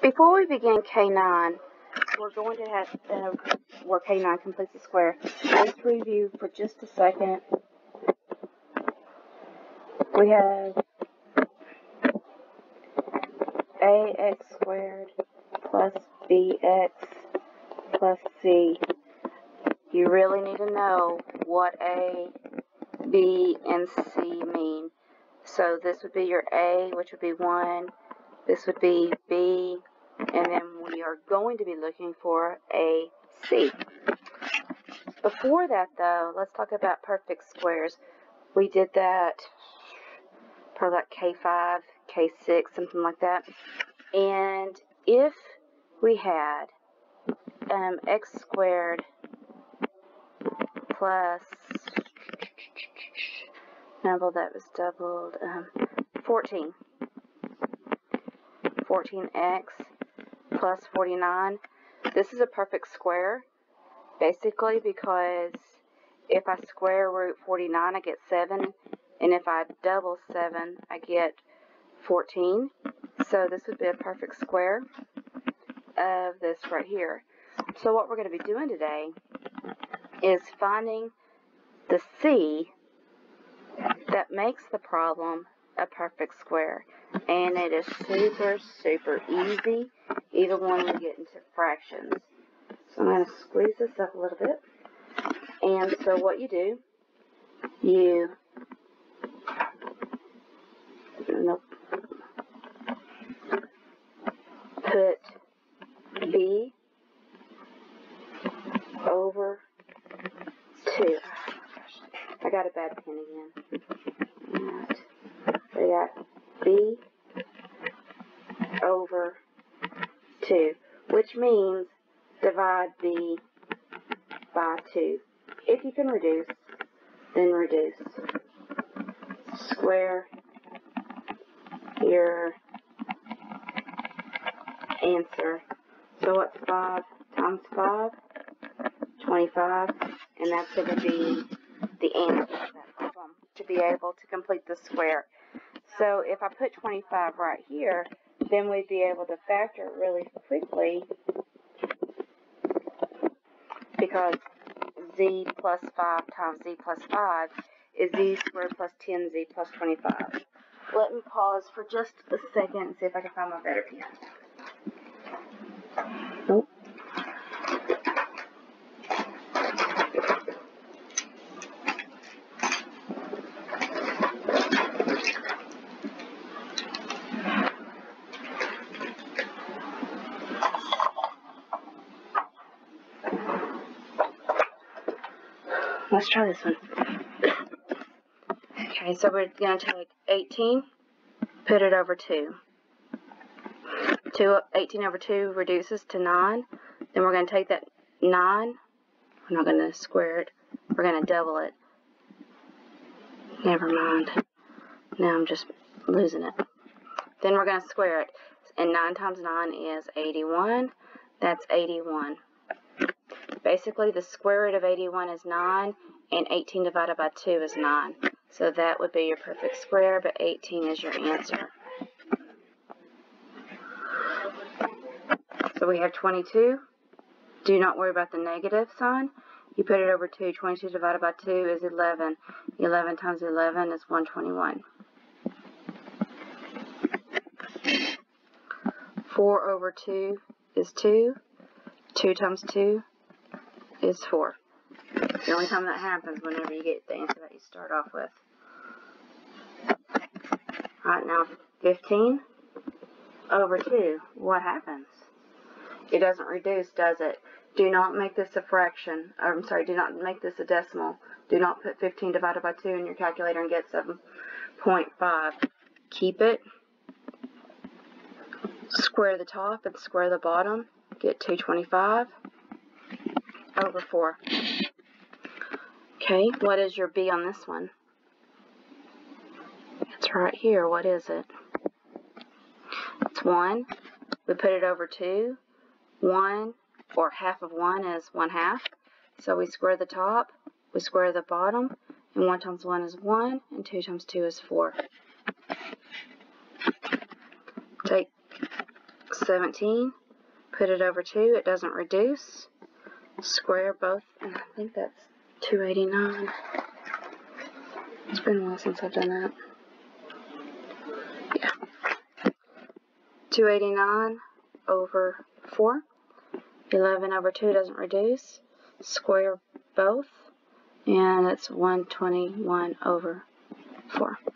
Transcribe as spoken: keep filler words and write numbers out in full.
Before we begin K nine, we're going to have, uh, where K nine completes the square. Let's review for just a second. We have ax squared plus bx plus c. You really need to know what a, b, and c mean. So this would be your a, which would be one. This would be b. And then we are going to be looking for a c. Before that, though, let's talk about perfect squares. We did that for like K five, K six, something like that. And if we had um, x squared plus, no, that was doubled, um, fourteen. fourteen x plus forty-nine. This is a perfect square, basically, because if I square root forty-nine, I get seven, and if I double seven, I get fourteen. So this would be a perfect square of this right here. So what we're going to be doing today is finding the c that makes the problem a perfect square. And it is super, super easy, even when we get into fractions. So I'm going to squeeze this up a little bit. And so what you do, you, nope, put b over two. I got a bad pen again. Alright. So I got b over two, which means divide b by two. If you can reduce, then reduce. Square your answer. So what's five times five? twenty-five. And that's going to be the answer to that problem, to be able to complete the square. So if I put twenty-five right here, then we'd be able to factor it really quickly, because z plus five times z plus five is z squared plus ten z plus twenty-five. Let me pause for just a second and see if I can find my better pen. Nope. Let's try this one. Okay, so we're going to take eighteen, put it over two. two. eighteen over two reduces to nine. Then we're going to take that nine. We're not going to square it. We're going to double it. Never mind. Now I'm just losing it. Then we're going to square it. And nine times nine is eighty-one. That's eighty-one. Basically, the square root of eighty-one is nine, and eighteen divided by two is nine. So that would be your perfect square, but eighteen is your answer. So we have twenty-two. Do not worry about the negative sign. You put it over two. twenty-two divided by two is eleven. eleven times eleven is one hundred twenty-one. four over two is two. two times two is four. The only time that happens whenever you get the answer that you start off with. Alright, now fifteen over two. What happens? It doesn't reduce, does it? Do not make this a fraction. Or, I'm sorry, do not make this a decimal. Do not put fifteen divided by two in your calculator and get seven point five. Keep it. Square the top and square the bottom. Get two hundred twenty-five over four. Okay, what is your b on this one? It's right here. What is it? It's one. We put it over two. one, or half of one is one half. So we square the top, we square the bottom, and one times one is one, and two times two is four. Take seventeen. Put it over two. It doesn't reduce. Square both. And I think that's two eighty-nine. It's been a while since I've done that. Yeah. two eighty-nine over four. eleven over two doesn't reduce. Square both. And it's one twenty-one over four.